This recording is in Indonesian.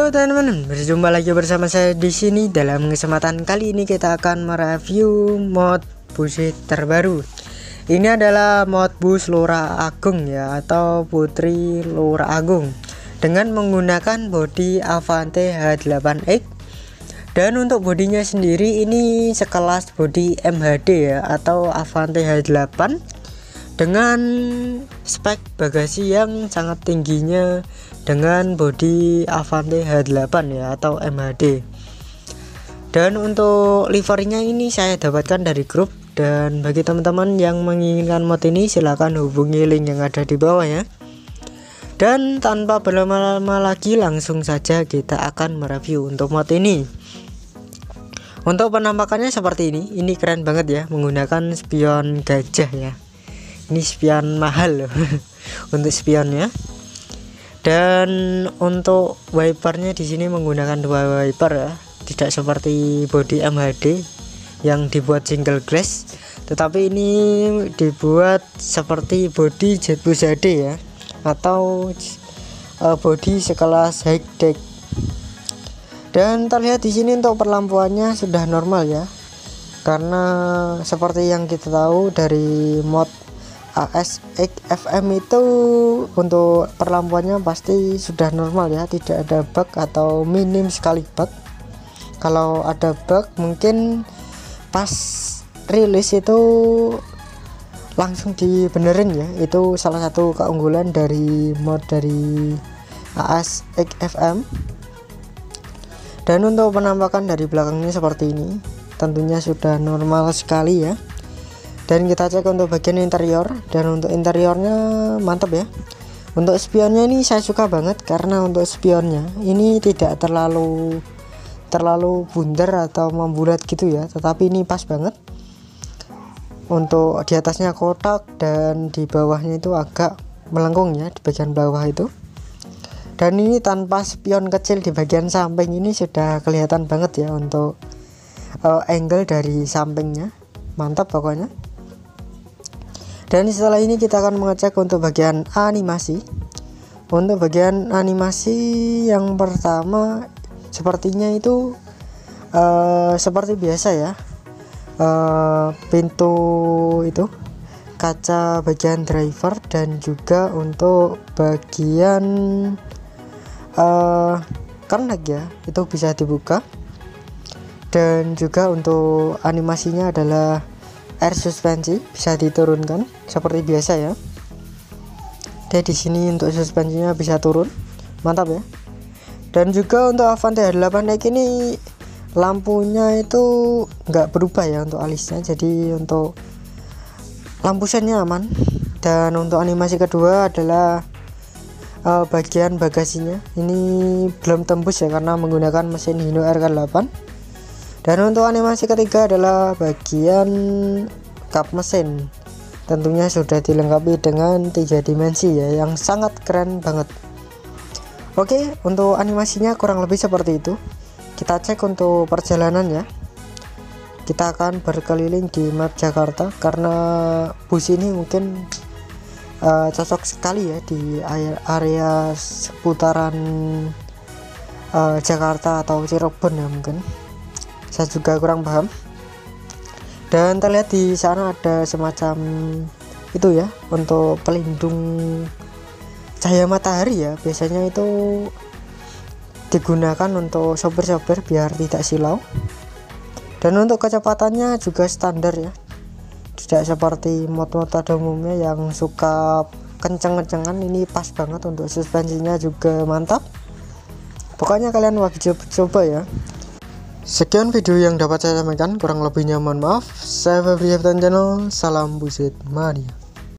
Halo teman-teman, berjumpa lagi bersama saya di sini. Dalam kesempatan kali ini kita akan mereview mod bus terbaru. Ini adalah mod bus Lora Agung ya, atau Putri Lora Agung, dengan menggunakan bodi Avante H8X. Dan untuk bodinya sendiri ini sekelas bodi MHD ya, atau Avante H8, dengan spek bagasi yang sangat tingginya dengan bodi Avante H8 ya, atau MHD. Dan untuk liverynya ini saya dapatkan dari grup, dan bagi teman-teman yang menginginkan mod ini silahkan hubungi link yang ada di bawah ya. Dan tanpa berlama-lama lagi langsung saja kita akan mereview untuk mod ini. Untuk penampakannya seperti ini keren banget ya, menggunakan spion gajah ya. Ini spion mahal loh untuk spionnya. Dan untuk wipernya di sini menggunakan 2 wiper ya, tidak seperti bodi MHD yang dibuat single glass, tetapi ini dibuat seperti bodi Jetbus HD ya, atau bodi sekelas high deck. Dan terlihat di sini untuk perlampuannya sudah normal ya, karena seperti yang kita tahu dari mod ASX-FM itu untuk perlampuannya pasti sudah normal ya, tidak ada bug atau minim sekali bug. Kalau ada bug mungkin pas rilis itu langsung dibenerin ya. Itu salah satu keunggulan dari mod dari ASX-FM. Dan untuk penampakan dari belakangnya seperti ini, tentunya sudah normal sekali ya. Dan kita cek untuk bagian interior, dan untuk interiornya mantap ya. Untuk spionnya ini saya suka banget, karena untuk spionnya ini tidak terlalu bundar atau membulat gitu ya, tetapi ini pas banget. Untuk di atasnya kotak dan di bawahnya itu agak melengkung ya, di bagian bawah itu. Dan ini tanpa spion kecil di bagian samping ini sudah kelihatan banget ya untuk angle dari sampingnya, mantap pokoknya. Dan setelah ini kita akan mengecek untuk bagian animasi. Untuk bagian animasi yang pertama sepertinya itu seperti biasa ya, pintu itu, kaca bagian driver, dan juga untuk bagian kernet ya, itu bisa dibuka. Dan juga untuk animasinya adalah air suspensi, bisa diturunkan seperti biasa ya. Dan di sini untuk suspensinya bisa turun, mantap ya. Dan juga untuk Avante H8X ini lampunya itu nggak berubah ya untuk alisnya, jadi untuk lampu sennya aman. Dan untuk animasi kedua adalah bagian bagasinya ini belum tembus ya, karena menggunakan mesin Hino RK8. Dan untuk animasi ketiga adalah bagian kap mesin, tentunya sudah dilengkapi dengan 3 dimensi ya, yang sangat keren banget. Oke, untuk animasinya kurang lebih seperti itu. Kita cek untuk perjalanan ya. Kita akan berkeliling di map Jakarta, karena bus ini mungkin cocok sekali ya di area seputaran Jakarta atau Cirebon ya mungkin. Saya juga kurang paham. Dan terlihat di sana ada semacam itu ya, untuk pelindung cahaya matahari ya, biasanya itu digunakan untuk sopir-sopir biar tidak silau. Dan untuk kecepatannya juga standar ya, tidak seperti mod-mod pada umumnya yang suka kenceng-kencengan. Ini pas banget. Untuk suspensinya juga mantap, pokoknya kalian wajib coba ya. Sekian video yang dapat saya sampaikan, kurang lebihnya mohon maaf. Saya Febri Channel, salam buset mania.